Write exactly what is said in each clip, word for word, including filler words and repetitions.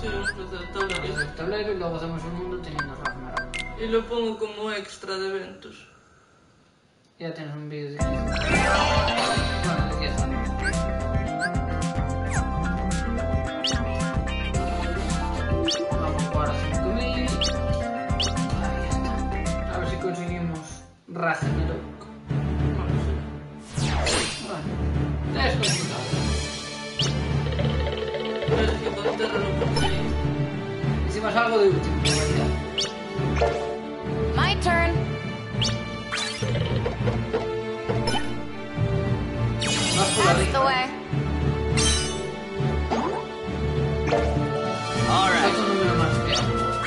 Sí, un trozo de tablero. Hacemos el tablero y luego hacemos un mundo teniendo Ragnarok. Y lo pongo como extra de eventos. Ya tienes un vídeo de diez. Bueno, de diez años. Vamos a jugar a cinco mil. Ahí está. A ver si conseguimos Ragnarok. No lo sé. Bueno, es complicado. Pero es que con Terra no conseguí. Hicimos algo de último, en realidad. My turn. Más por la That's the way. All right. Otro número más feo.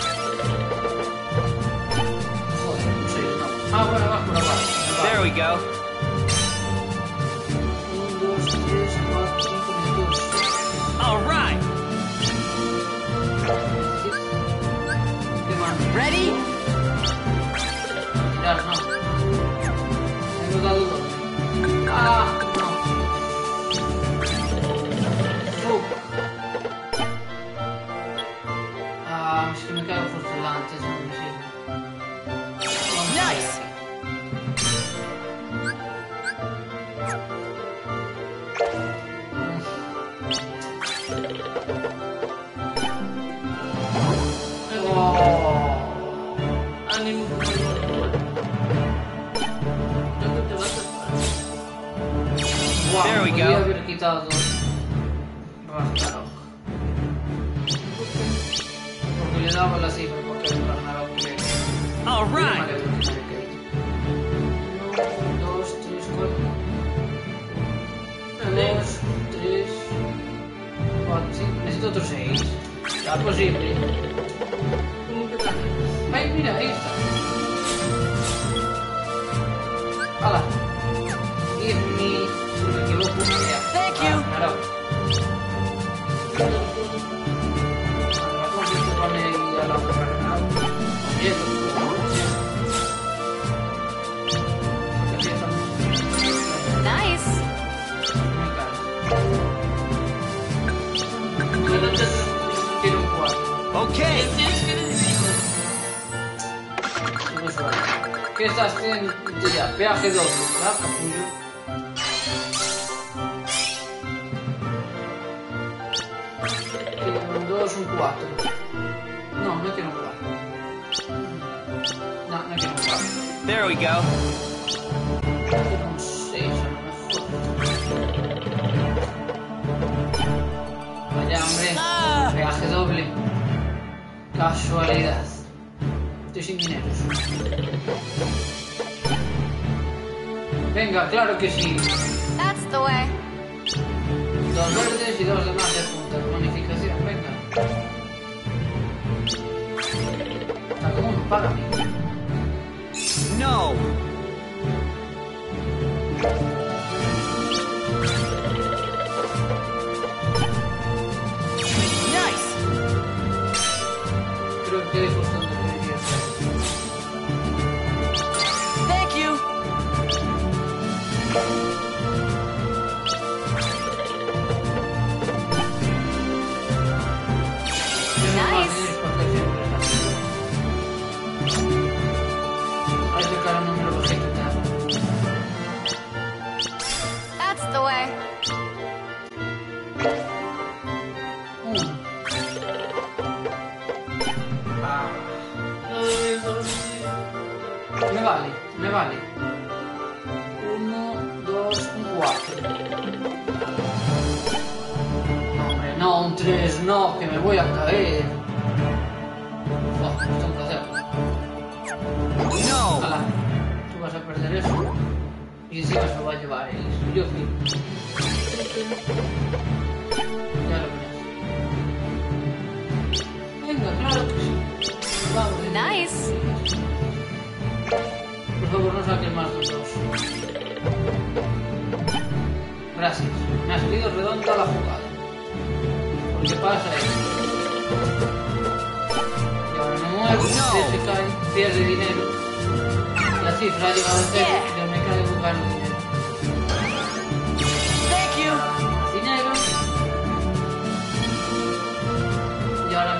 Joder, un seis no. Ah, bueno, vas por abajo. There we go. uno, dos, tres, cuatro, cinco minutos. All right. ¿Qué más? Ready? Tirar, no. Hemos dado doble. Ah, no. Uh. Ah, es que me caigo justo delante, eso no me sirve. Vamos a ver Nice. Oh. Ánimo. ¿Dónde te vas a parar? Wow, There we podría go. haber quitado Ragnarok. Porque le daba la cifra porque el Ragnarok que... All Vale, right. vale, vale. Uno, dos, tres, cuatro. Dale. Dos, tres, cuatro, cinco. Necesito otros seis. Ya posible. ¿Cómo que tal? Ay, mira, ahí está. Hala. Give me, si no me equivoco, una idea. Thank you. Ragnarok. Ahora, ¿cómo se pone ahí a la Ragnarok? Oye, Nice. Solo te Quiero un cuatro. Okay. tienes que decidir. Qué suave. ¿Qué estás haciendo ya? Peaje doble, ¿verdad, capullo? Quiero un dos, un cuatro. No, no quiero un cuatro. No, no quiero un cuatro. There we go. Quiero un seis a lo mejor. Vaya, hombre. Ah. Peaje doble. Casualidad. Estoy sin dinero. Venga, claro que sí. That's the way. Dos verdes y dos demás de punta. Bonificación, venga. Está como un págame. No. Nice. Creo que es justo donde debería estar. Thank you. Tengo más Nice. dinero porque siempre está así. A ese cara no me lo vas a quitar. That's the way. Uno. Ah, Ay, Dios mío. me vale, me vale. Uno, dos, un cuatro. No, hombre, no, un tres, no, que me voy a caer. Oh, tengo que hacerlo. No. Hala, tú vas a perder eso. Y encima se lo va a llevar él. Yo sí. Ya lo verás. Venga, claro que sí. Vamos. Nice. Por favor, no saques más de dos. Gracias. Me ha salido redonda la jugada. Porque pasa esto. Y ahora me muevo, No. se cae, pierde dinero. La cifra ha llegado a cero y yo me quedo buscando dinero. Thank you. Dinero. Y ahora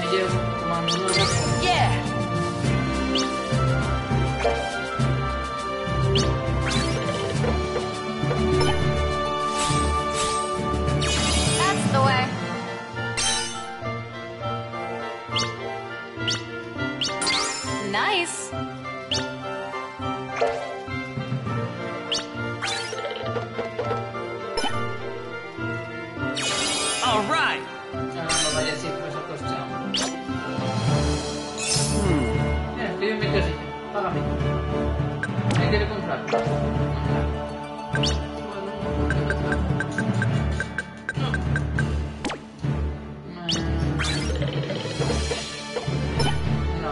largo. No me largo. Bueno, no. No,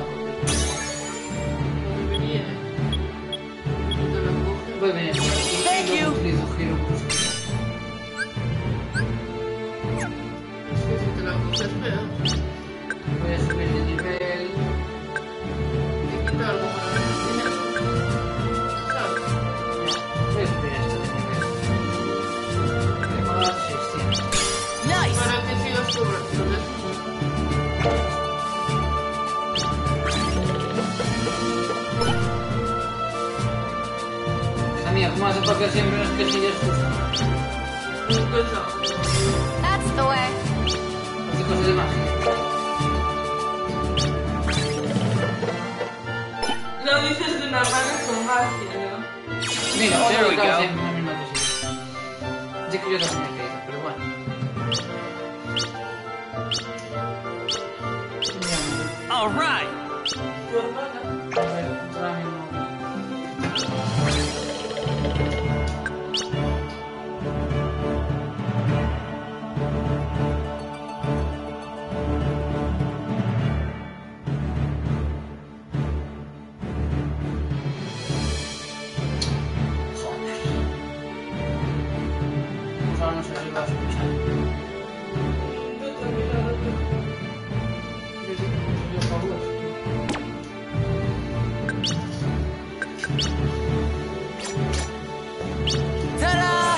No debería. No te la coges. voy bien. Thank you. Utilizo giro brusco. Es que si te la coges peor. Voy a subir de nivel. Te quita algo para el dinero. ¿Sabes? Voy a subir esto de nivel. Voy a pagar seiscientos. Nice. Para que sigas cobrando. ¿Ves? Hija mía, ¿cómo hace para que siempre nos que sigues justo? Nunca sabes. That's the way. Hace cosas de magia. Lo dices de una manera con magia, ¿no? Mira, There otro we que cae go. siempre en la misma posición. Ya que yo también me caigo, pero bueno. All right. Tu hermana. A ver, otra vez no. Joder. Pues ahora no sé si lo vas a escuchar. Yo también la verdad. Yo sí que no soy yo fabuloso. Ta-da!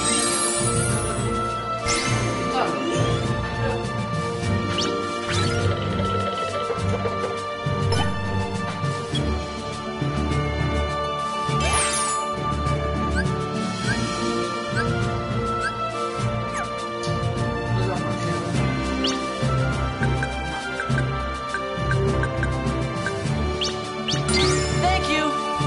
Thank you.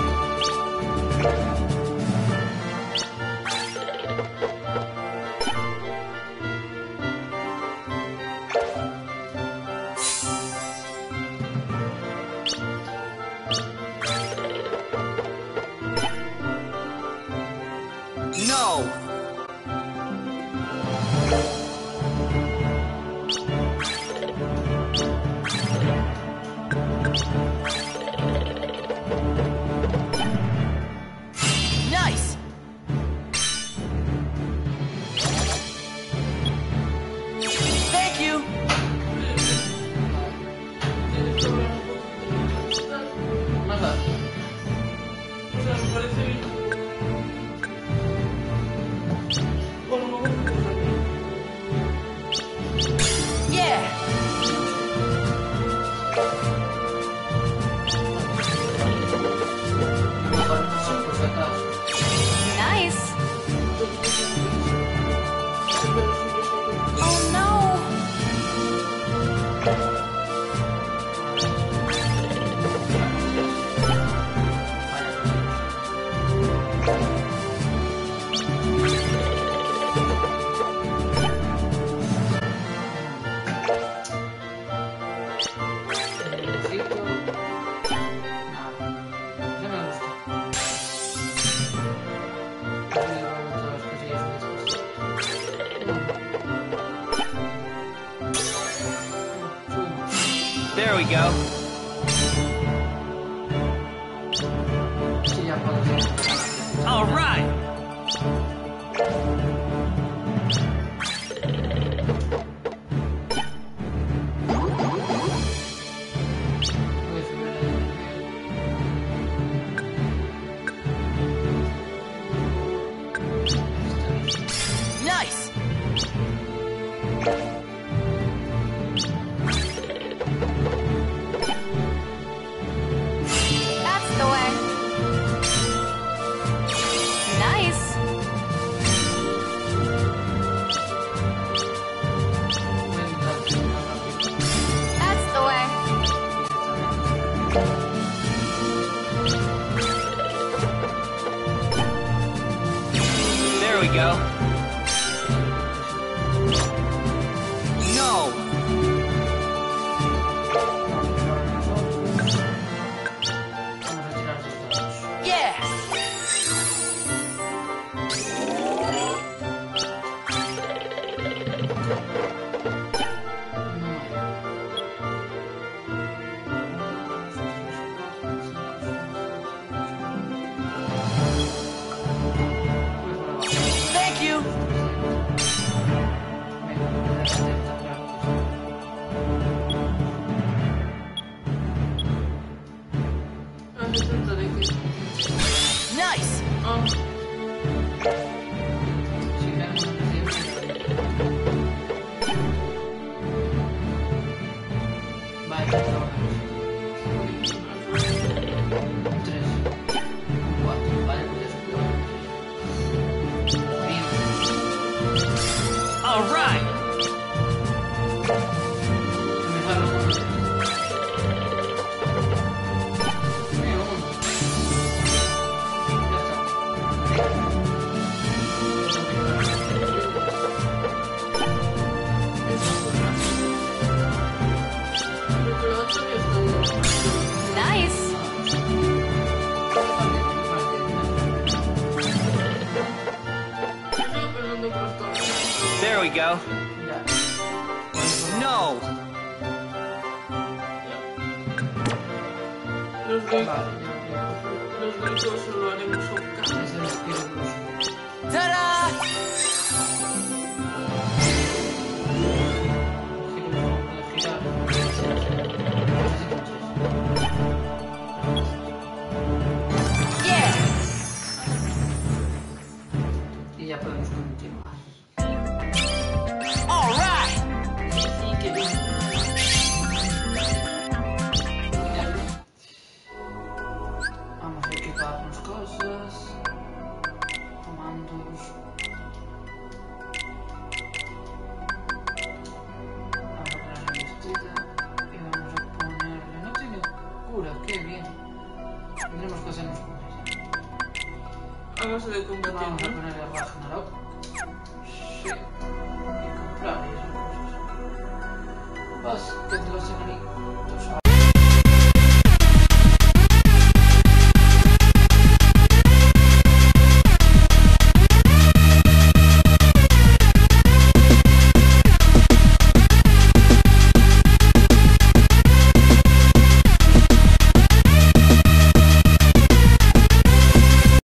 No. Nice. Thank you. Tienes que hablar un poco de las Más tarde. O sea, me parece bien. O a lo mejor no pasa bien. Yeah. Mejor no, por si acaso. Nice. Pero sí que sí. Oh no. Necesito... Nada. Ya me gusta. Voy a llevar todas las cosillas después. Subimos. There we go. Sí, ya puedo seguir. All right. Voy a subir el nivel. Nice. That's the way. Nice. Voy a intentar que sea más rápido. That's the way. There we go. No. Vamos a tirar estos dados. Yeah. Ah, Si queremos una recién. Vale, ahora. Tres. Cuatro. Vale, pues ya subió. Bien. All right. Me jalo con tres. Bien, uno. Ya creo que lo otro ya está bien. Nice. Yo estaba pensando que estaba bien. There we go. Ya. No. Los ricos, Vale, ya lo los ricos solo haremos un quiero. cambio. Ese lo quiero cruz. Ta-da! Quiero cruz, puedo girar. Necesito tres. Yeah. Y ya podemos continuar. All right. Sí, que bien. Vamos a equiparnos cosas. Comandos. Vamos a poner la vestida. Y vamos a ponerle. No tiene cura, qué bien. Tendremos que hacernos con ella. A base de combatir, Vamos a ¿no? ponerle a Ragnarok. Sí. Y comprar y esas cosas. Vas, que te las han